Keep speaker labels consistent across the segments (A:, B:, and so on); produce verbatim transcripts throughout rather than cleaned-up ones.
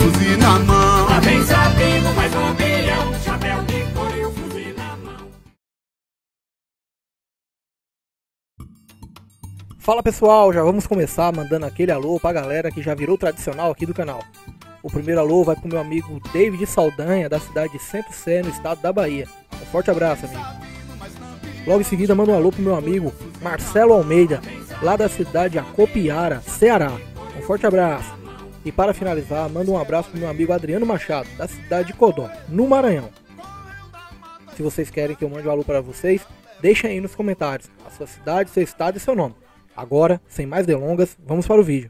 A: fuzil na mão.
B: Lá vem Sabino, mais lampião, chapéu de couro e o fuzil na mão.
C: Fala pessoal, já vamos começar mandando aquele alô pra galera que já virou tradicional aqui do canal. O primeiro alô vai pro meu amigo David Saldanha, da cidade de Centro Sé, no estado da Bahia. Um forte abraço, amigo. Logo em seguida mando um alô pro meu amigo Marcelo Almeida, lá da cidade de Acopiara, Ceará. Um forte abraço. E para finalizar, mando um abraço pro meu amigo Adriano Machado, da cidade de Codó, no Maranhão. Se vocês querem que eu mande um alô para vocês, deixem aí nos comentários a sua cidade, seu estado e seu nome. Agora, sem mais delongas, vamos para o vídeo.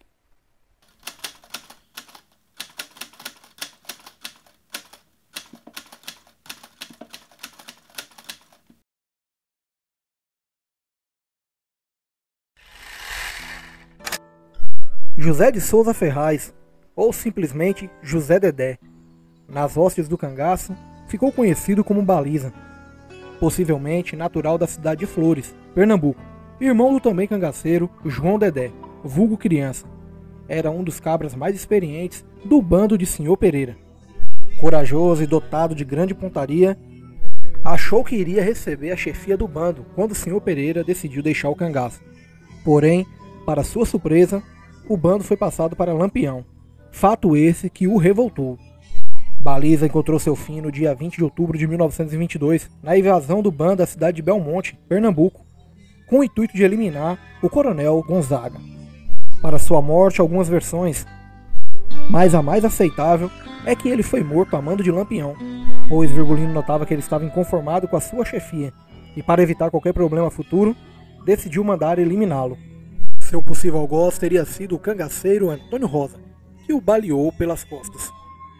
C: José de Souza Ferraz, ou simplesmente José Dedé, nas hostes do cangaço, ficou conhecido como Baliza, possivelmente natural da cidade de Flores, Pernambuco, irmão do também cangaceiro João Dedé, vulgo criança. Era um dos cabras mais experientes do bando de senhor Pereira. Corajoso e dotado de grande pontaria, achou que iria receber a chefia do bando quando o senhor Pereira decidiu deixar o cangaço. Porém, para sua surpresa, o bando foi passado para Lampião, fato esse que o revoltou. Baliza encontrou seu fim no dia vinte de outubro de mil novecentos e vinte e dois, na invasão do bando da cidade de Belmonte, Pernambuco, com o intuito de eliminar o coronel Gonzaga. Para sua morte, algumas versões, mas a mais aceitável é que ele foi morto a mando de Lampião, pois Virgulino notava que ele estava inconformado com a sua chefia, e para evitar qualquer problema futuro, decidiu mandar eliminá-lo. Seu possível algoz teria sido o cangaceiro Antônio Rosa, que o baleou pelas costas.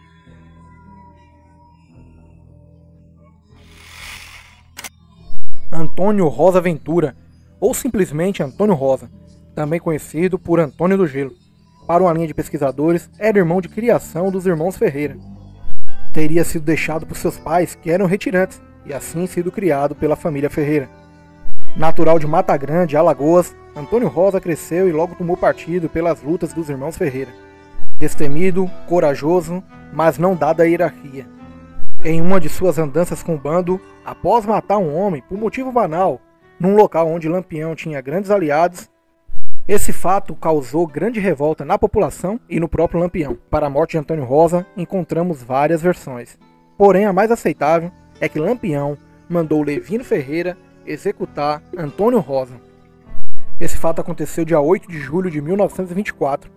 C: Antônio Rosa Ventura, ou simplesmente Antônio Rosa, também conhecido por Antônio do Gelo. Para uma linha de pesquisadores, era irmão de criação dos irmãos Ferreira. Teria sido deixado por seus pais, que eram retirantes, e assim sido criado pela família Ferreira. Natural de Mata Grande, Alagoas, Antônio Rosa cresceu e logo tomou partido pelas lutas dos irmãos Ferreira. Destemido, corajoso, mas não dado à hierarquia. Em uma de suas andanças com o bando, após matar um homem por motivo banal, num local onde Lampião tinha grandes aliados, esse fato causou grande revolta na população e no próprio Lampião. Para a morte de Antônio Rosa, encontramos várias versões. Porém, a mais aceitável é que Lampião mandou Levino Ferreira executar Antônio Rosa. Esse fato aconteceu dia oito de julho de mil novecentos e vinte e quatro.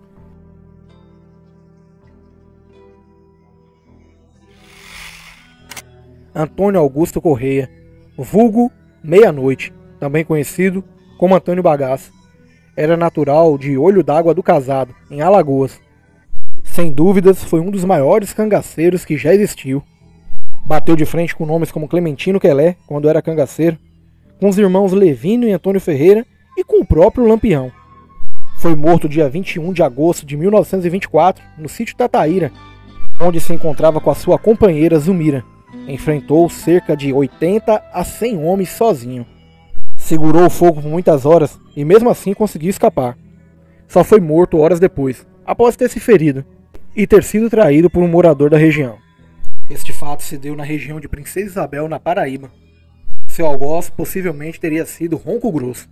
C: Antônio Augusto Correia, vulgo Meia-Noite, também conhecido como Antônio Bagaço, era natural de Olho d'Água do Casado, em Alagoas. Sem dúvidas, foi um dos maiores cangaceiros que já existiu. Bateu de frente com nomes como Clementino Quelé, quando era cangaceiro, com os irmãos Levino e Antônio Ferreira e com o próprio Lampião. Foi morto dia vinte e um de agosto de mil novecentos e vinte e quatro, no sítio Tataíra, onde se encontrava com a sua companheira Zumira. Enfrentou cerca de oitenta a cem homens sozinho. Segurou o fogo por muitas horas e mesmo assim conseguiu escapar. Só foi morto horas depois, após ter se ferido e ter sido traído por um morador da região. Este fato se deu na região de Princesa Isabel, na Paraíba. Seu algoz possivelmente teria sido Ronco Grosso.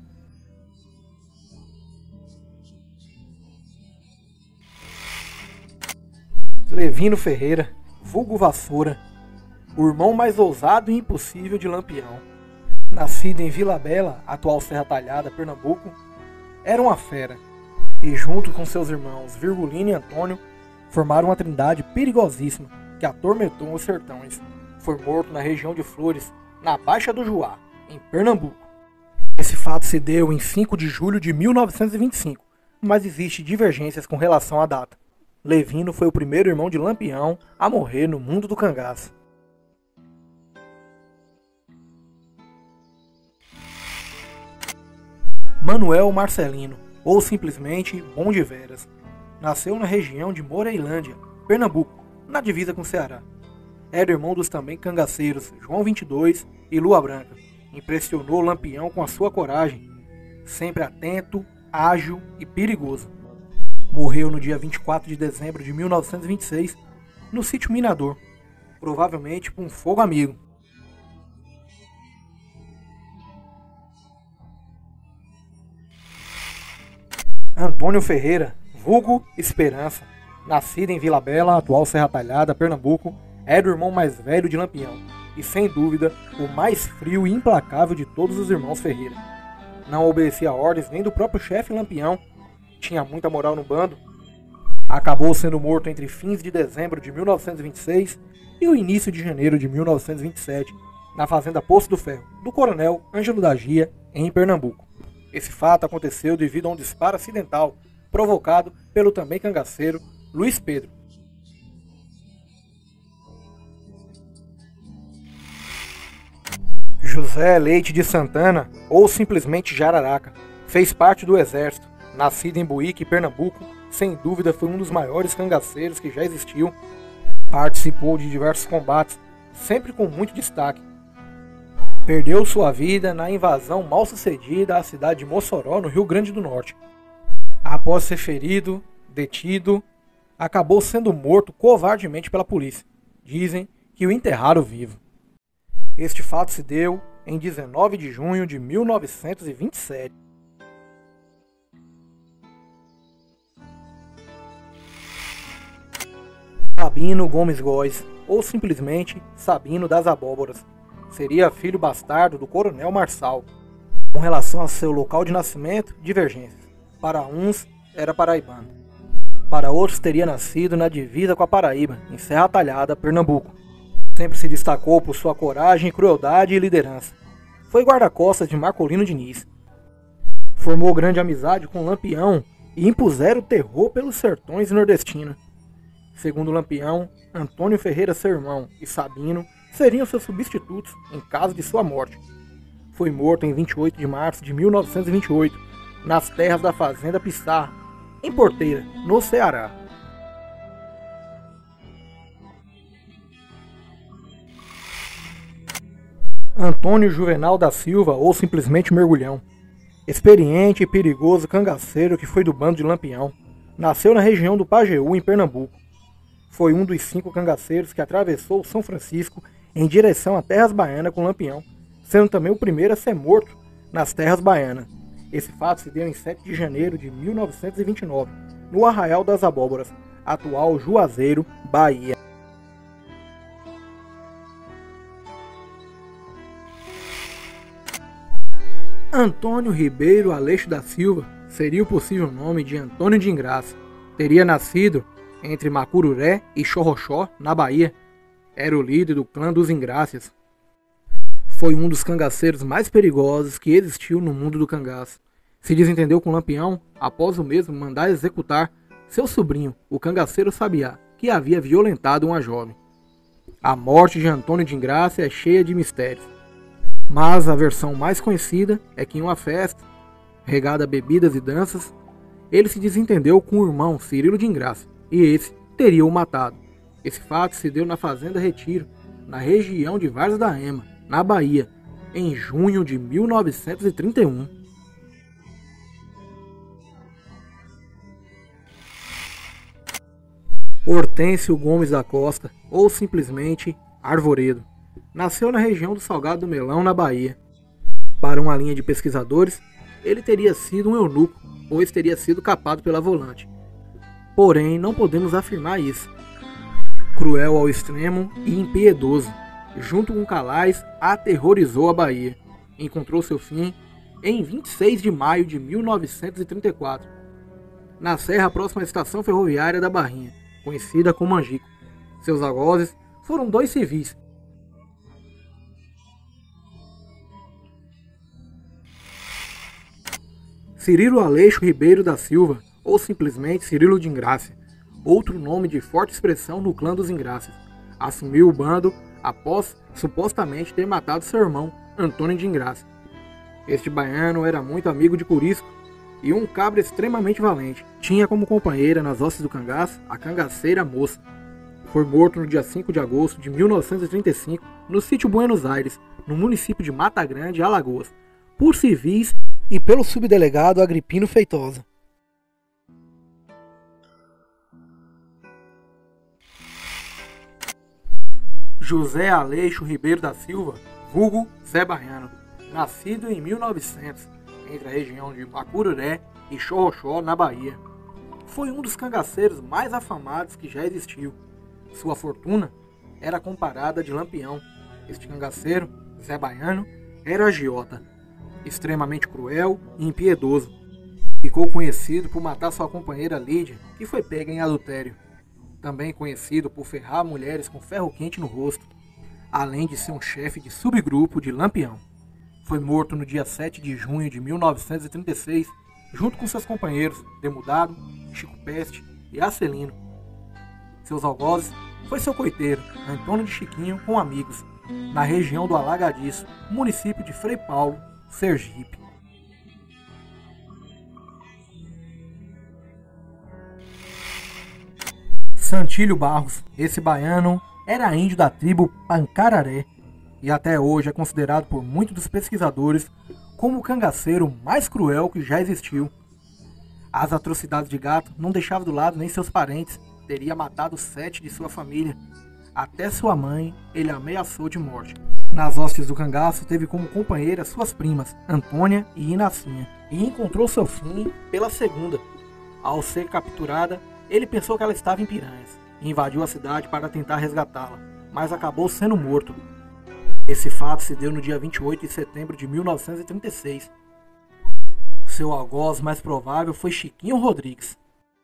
C: Levino Ferreira, vulgo Vassoura, o irmão mais ousado e impossível de Lampião. Nascido em Vila Bela, atual Serra Talhada, Pernambuco, era uma fera, e junto com seus irmãos Virgulino e Antônio, formaram uma trindade perigosíssima que atormentou os sertões. Foi morto na região de Flores, na Baixa do Juá, em Pernambuco. Esse fato se deu em cinco de julho de mil novecentos e vinte e cinco, mas existem divergências com relação à data. Levino foi o primeiro irmão de Lampião a morrer no mundo do cangaço. Manuel Marcelino, ou simplesmente Bom de Veras, nasceu na região de Moreilândia, Pernambuco, na divisa com o Ceará. Era irmão dos também cangaceiros João vinte e dois e Lua Branca. Impressionou Lampião com a sua coragem, sempre atento, ágil e perigoso. Morreu no dia vinte e quatro de dezembro de mil novecentos e vinte e seis, no sítio Minador, provavelmente por um fogo amigo. Antônio Ferreira, vulgo Esperança, nascido em Vila Bela, atual Serra Talhada, Pernambuco, era o irmão mais velho de Lampião e, sem dúvida, o mais frio e implacável de todos os irmãos Ferreira. Não obedecia a ordens nem do próprio chefe Lampião, tinha muita moral no bando. Acabou sendo morto entre fins de dezembro de mil novecentos e vinte e seis e o início de janeiro de mil novecentos e vinte e sete, na fazenda Poço do Ferro, do coronel Ângelo da Gia, em Pernambuco. Esse fato aconteceu devido a um disparo acidental provocado pelo também cangaceiro Luiz Pedro. José Leite de Santana, ou simplesmente Jararaca, fez parte do exército. Nascido em Buíque, Pernambuco, sem dúvida foi um dos maiores cangaceiros que já existiu. Participou de diversos combates, sempre com muito destaque. Perdeu sua vida na invasão mal sucedida à cidade de Mossoró, no Rio Grande do Norte. Após ser ferido, detido, acabou sendo morto covardemente pela polícia. Dizem que o enterraram vivo. Este fato se deu em dezenove de junho de mil novecentos e vinte e sete. Sabino Gomes Góes, ou simplesmente Sabino das Abóboras, seria filho bastardo do coronel Marçal. Com relação a seu local de nascimento, divergências. Para uns, era paraibano. Para outros, teria nascido na divisa com a Paraíba, em Serra Talhada, Pernambuco. Sempre se destacou por sua coragem, crueldade e liderança. Foi guarda-costas de Marcolino Diniz. Formou grande amizade com Lampião e impuseram o terror pelos sertões nordestinos. Segundo Lampião, Antônio Ferreira, seu irmão, e Sabino seriam seus substitutos em caso de sua morte. Foi morto em vinte e oito de março de mil novecentos e vinte e oito, nas terras da fazenda Pissarra, em Porteira, no Ceará. Antônio Juvenal da Silva, ou simplesmente Mergulhão, experiente e perigoso cangaceiro que foi do bando de Lampião, nasceu na região do Pajeú, em Pernambuco. Foi um dos cinco cangaceiros que atravessou o São Francisco em direção a Terras Baianas com Lampião, sendo também o primeiro a ser morto nas Terras Baianas. Esse fato se deu em sete de janeiro de mil novecentos e vinte e nove, no Arraial das Abóboras, atual Juazeiro, Bahia. Antônio Ribeiro Aleixo da Silva seria o possível nome de Antônio de Ingraça. Teria nascido entre Macururé e Xorroxó, na Bahia. Era o líder do clã dos Ingrácias. Foi um dos cangaceiros mais perigosos que existiu no mundo do cangaço. Se desentendeu com Lampião após o mesmo mandar executar seu sobrinho, o cangaceiro Sabiá, que havia violentado uma jovem. A morte de Antônio de Ingraça é cheia de mistérios. Mas a versão mais conhecida é que em uma festa, regada a bebidas e danças, ele se desentendeu com o irmão Cirilo de Ingraça, e esse teria o matado. Esse fato se deu na Fazenda Retiro, na região de Várzea da Ema, na Bahia, em junho de mil novecentos e trinta e um. Hortêncio Gomes da Costa, ou simplesmente Arvoredo, nasceu na região do Salgado do Melão, na Bahia. Para uma linha de pesquisadores, ele teria sido um eunuco, pois teria sido capado pela volante. Porém, não podemos afirmar isso. Cruel ao extremo e impiedoso, junto com Calais, aterrorizou a Bahia. Encontrou seu fim em vinte e seis de maio de mil novecentos e trinta e quatro, na serra próxima à estação ferroviária da Barrinha, conhecida como Angico. Seus algozes foram dois civis. Cirilo Aleixo Ribeiro da Silva, ou simplesmente Cirilo de Ingraça, outro nome de forte expressão no clã dos Ingrácias, assumiu o bando após supostamente ter matado seu irmão Antônio de Ingraça. Este baiano era muito amigo de Curisco e um cabra extremamente valente. Tinha como companheira nas hostes do cangaço a cangaceira Moça. Foi morto no dia cinco de agosto de mil novecentos e trinta e cinco, no sítio Buenos Aires, no município de Mata Grande, Alagoas, por civis e pelo subdelegado Agripino Feitosa. José Aleixo Ribeiro da Silva, vulgo Zé Baiano, nascido em mil e novecentos, entre a região de Macururé e Xorroxó, na Bahia. Foi um dos cangaceiros mais afamados que já existiu. Sua fortuna era comparada de Lampião. Este cangaceiro, Zé Baiano, era agiota, extremamente cruel e impiedoso. Ficou conhecido por matar sua companheira Lídia, que foi pega em adultério. Também conhecido por ferrar mulheres com ferro quente no rosto, além de ser um chefe de subgrupo de Lampião. Foi morto no dia sete de junho de mil novecentos e trinta e seis, junto com seus companheiros Demudado, Chico Peste e Acelino. Seus algozes foi seu coiteiro, Antônio de Chiquinho, com amigos, na região do Alagadiço, município de Frei Paulo, Sergipe. Santílio Barros, esse baiano era índio da tribo Pancararé e até hoje é considerado por muitos dos pesquisadores como o cangaceiro mais cruel que já existiu. As atrocidades de Gato não deixava do lado nem seus parentes, teria matado sete de sua família. Até sua mãe ele ameaçou de morte. Nas hostes do cangaço teve como companheira suas primas, Antônia e Inacinha, e encontrou seu fim pela segunda. Ao ser capturada, ele pensou que ela estava em Piranhas e invadiu a cidade para tentar resgatá-la, mas acabou sendo morto. Esse fato se deu no dia vinte e oito de setembro de mil novecentos e trinta e seis. Seu algoz mais provável foi Chiquinho Rodrigues.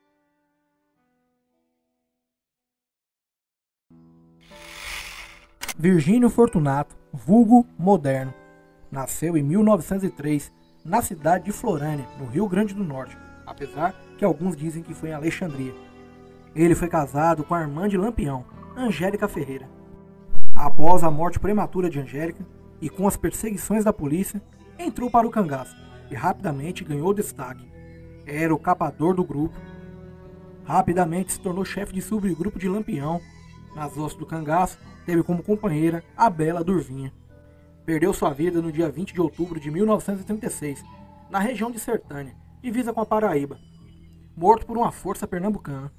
C: Virgínio Fortunato, vulgo Moderno, nasceu em mil novecentos e três na cidade de Florânia, no Rio Grande do Norte, apesar que alguns dizem que foi em Alexandria. Ele foi casado com a irmã de Lampião, Angélica Ferreira. Após a morte prematura de Angélica e com as perseguições da polícia, entrou para o cangaço e rapidamente ganhou destaque. Era o capador do grupo. Rapidamente se tornou chefe de subgrupo de Lampião. Nas hostes do cangaço, teve como companheira a Bela Durvinha. Perdeu sua vida no dia vinte de outubro de mil novecentos e trinta e seis, na região de Sertânia, divisa com a Paraíba, morto por uma força pernambucana.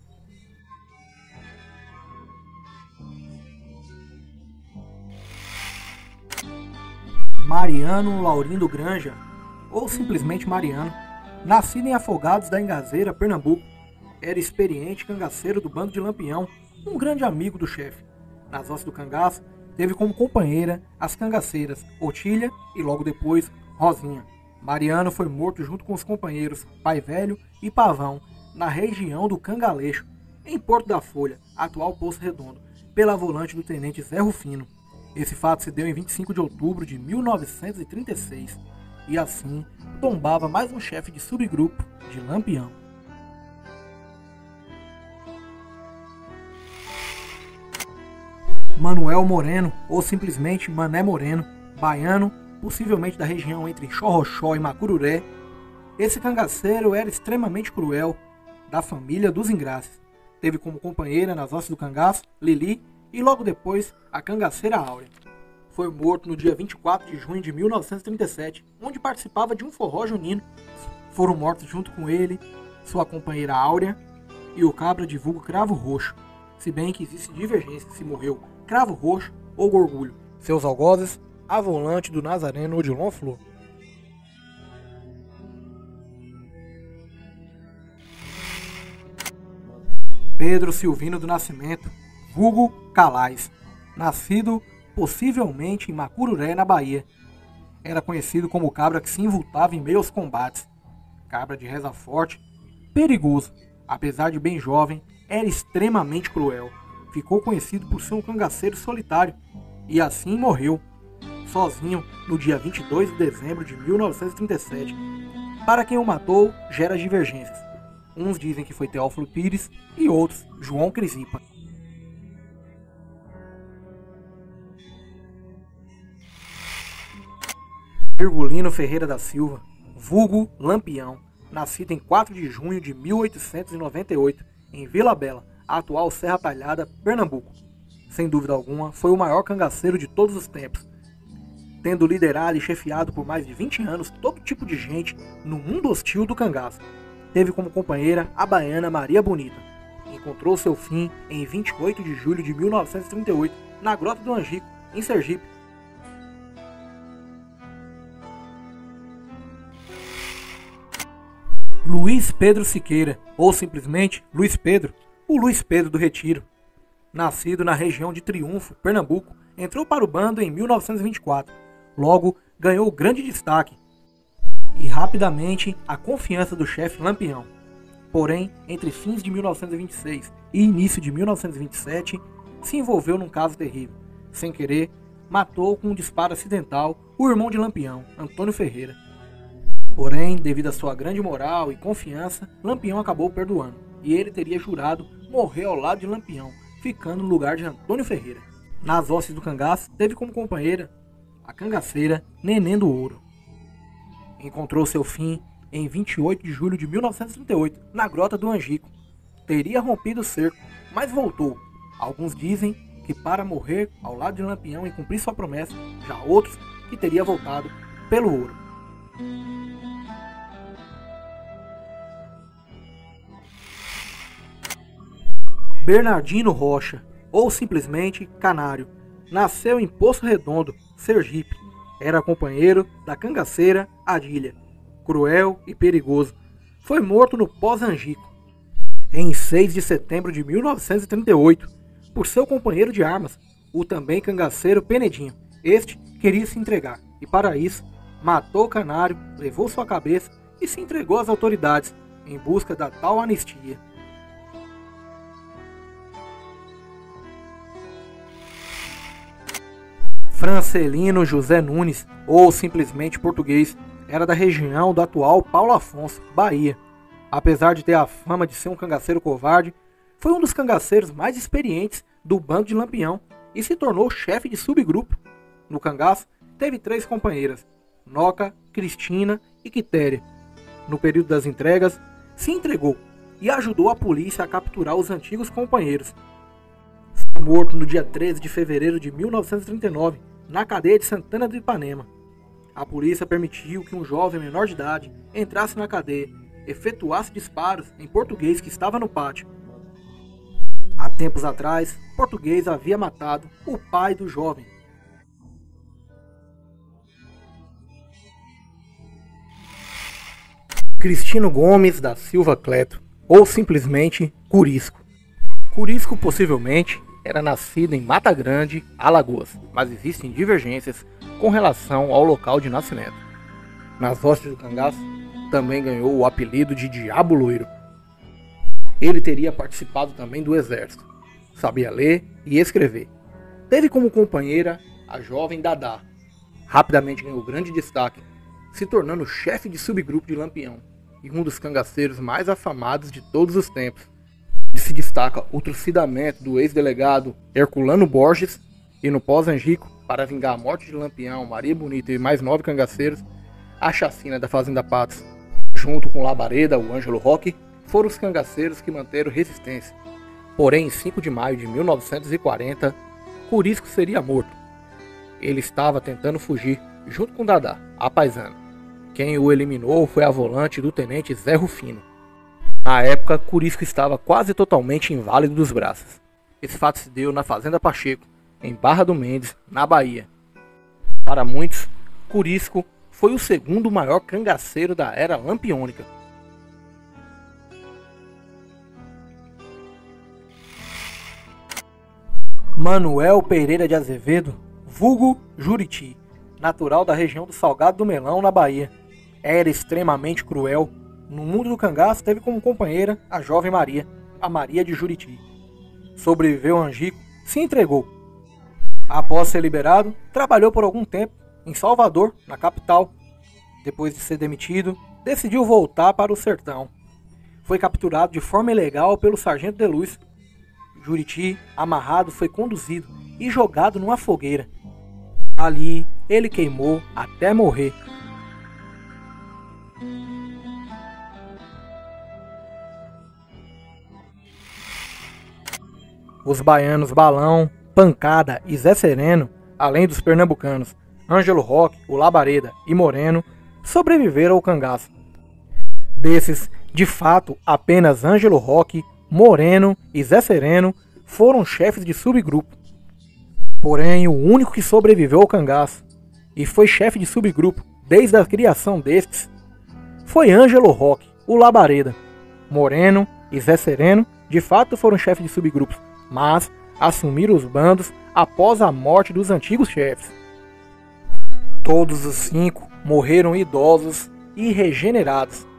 C: Mariano Laurindo Granja, ou simplesmente Mariano, nascido em Afogados da Engazeira, Pernambuco, era experiente cangaceiro do bando de Lampião, um grande amigo do chefe. Nas hostes do cangaço, teve como companheira as cangaceiras Otília e logo depois Rosinha. Mariano foi morto junto com os companheiros Pai Velho e Pavão, na região do Cangaleixo, em Porto da Folha, atual Poço Redondo, pela volante do tenente Zé Rufino. Esse fato se deu em vinte e cinco de outubro de mil novecentos e trinta e seis, e assim tombava mais um chefe de subgrupo de Lampião. Manuel Moreno, ou simplesmente Mané Moreno, baiano, possivelmente da região entre Xorroxó e Macururé. Esse cangaceiro era extremamente cruel, da família dos Ingraces. Teve como companheira nas hostes do cangaço Lili e logo depois a cangaceira Áurea. Foi morto no dia vinte e quatro de junho de mil novecentos e trinta e sete, onde participava de um forró junino. Foram mortos junto com ele sua companheira Áurea e o cabra de vulgo Cravo Roxo, se bem que existe divergência se morreu Cravo Roxo ou Gorgulho. Seus algozes, a volante do Nazareno Odilon Flor. Pedro Silvino do Nascimento, vulgo Calais, nascido possivelmente em Macururé, na Bahia. Era conhecido como cabra que se invultava em meio aos combates. Cabra de reza forte, perigoso, apesar de bem jovem, era extremamente cruel. Ficou conhecido por ser um cangaceiro solitário e assim morreu, sozinho, no dia vinte e dois de dezembro de mil novecentos e trinta e sete. Para quem o matou, gera divergências. Uns dizem que foi Teófilo Pires e outros João Crisipa. Virgulino Ferreira da Silva, vulgo Lampião, nascido em quatro de junho de mil oitocentos e noventa e oito, em Vila Bela, a atual Serra Talhada, Pernambuco. Sem dúvida alguma, foi o maior cangaceiro de todos os tempos, tendo liderado e chefiado por mais de vinte anos todo tipo de gente no mundo hostil do cangaço. Teve como companheira a baiana Maria Bonita. Encontrou seu fim em vinte e oito de julho de mil novecentos e trinta e oito, na Grota do Angico, em Sergipe. Luiz Pedro Siqueira, ou simplesmente Luiz Pedro, o Luiz Pedro do Retiro. Nascido na região de Triunfo, Pernambuco, entrou para o bando em mil novecentos e vinte e quatro. Logo, ganhou grande destaque e rapidamente a confiança do chefe Lampião. Porém, entre fins de mil novecentos e vinte e seis e início de mil novecentos e vinte e sete, se envolveu num caso terrível. Sem querer, matou com um disparo acidental o irmão de Lampião, Antônio Ferreira. Porém, devido à sua grande moral e confiança, Lampião acabou perdoando, e ele teria jurado morrer ao lado de Lampião, ficando no lugar de Antônio Ferreira. Nas hostes do cangaço, teve como companheira a cangaceira Neném do Ouro. Encontrou seu fim em vinte e oito de julho de mil novecentos e trinta e oito, na Grota do Angico. Teria rompido o cerco, mas voltou. Alguns dizem que para morrer ao lado de Lampião e cumprir sua promessa, já outros que teria voltado pelo ouro. Bernardino Rocha, ou simplesmente Canário, nasceu em Poço Redondo, Sergipe. Era companheiro da cangaceira Adília, cruel e perigoso. Foi morto no pós-Angico, em seis de setembro de mil novecentos e trinta e oito, por seu companheiro de armas, o também cangaceiro Penedinho. Este queria se entregar, e para isso, matou o Canário, levou sua cabeça e se entregou às autoridades, em busca da tal anistia. Francelino José Nunes, ou simplesmente português, era da região do atual Paulo Afonso, Bahia. Apesar de ter a fama de ser um cangaceiro covarde, foi um dos cangaceiros mais experientes do bando de Lampião e se tornou chefe de subgrupo. No cangaço, teve três companheiras, Noca, Cristina e Quitéria. No período das entregas, se entregou e ajudou a polícia a capturar os antigos companheiros. Foi morto no dia treze de fevereiro de mil novecentos e trinta e nove, na cadeia de Santana do Ipanema. A polícia permitiu que um jovem menor de idade entrasse na cadeia, efetuasse disparos em português que estava no pátio. Há tempos atrás, português havia matado o pai do jovem. Cristino Gomes da Silva Cleto, ou simplesmente Curisco. Curisco possivelmente era nascido em Mata Grande, Alagoas, mas existem divergências com relação ao local de nascimento. Nas hostes do cangaço, também ganhou o apelido de Diabo Loiro. Ele teria participado também do exército, sabia ler e escrever. Teve como companheira a jovem Dadá. Rapidamente ganhou grande destaque, se tornando chefe de subgrupo de Lampião e um dos cangaceiros mais afamados de todos os tempos. Se destaca o trucidamento do ex-delegado Herculano Borges e no pós-Angico, para vingar a morte de Lampião, Maria Bonita e mais nove cangaceiros, a chacina da Fazenda Patos, junto com Labareda, o Ângelo Roque, foram os cangaceiros que manteram resistência. Porém, em cinco de maio de mil novecentos e quarenta, Curisco seria morto. Ele estava tentando fugir, junto com Dadá, a paisana. Quem o eliminou foi a volante do tenente Zé Rufino. Na época, Curisco estava quase totalmente inválido dos braços. Esse fato se deu na Fazenda Pacheco, em Barra do Mendes, na Bahia. Para muitos, Curisco foi o segundo maior cangaceiro da era lampiônica. Manuel Pereira de Azevedo, vulgo Juriti, natural da região do Salgado do Melão, na Bahia. Era extremamente cruel. No mundo do cangaço, teve como companheira a jovem Maria, a Maria de Juriti. Sobreviveu a Angico, se entregou. Após ser liberado, trabalhou por algum tempo em Salvador, na capital. Depois de ser demitido, decidiu voltar para o sertão. Foi capturado de forma ilegal pelo sargento de luz. Juriti, amarrado, foi conduzido e jogado numa fogueira. Ali, ele queimou até morrer. Os baianos Balão, Pancada e Zé Sereno, além dos pernambucanos Ângelo Roque, o Labareda e Moreno, sobreviveram ao cangaço. Desses, de fato, apenas Ângelo Roque, Moreno e Zé Sereno foram chefes de subgrupo. Porém, o único que sobreviveu ao cangaço e foi chefe de subgrupo desde a criação destes foi Ângelo Roque, o Labareda. Moreno e Zé Sereno de fato foram chefes de subgrupos, mas assumiram os bandos após a morte dos antigos chefes. Todos os cinco morreram idosos e regenerados,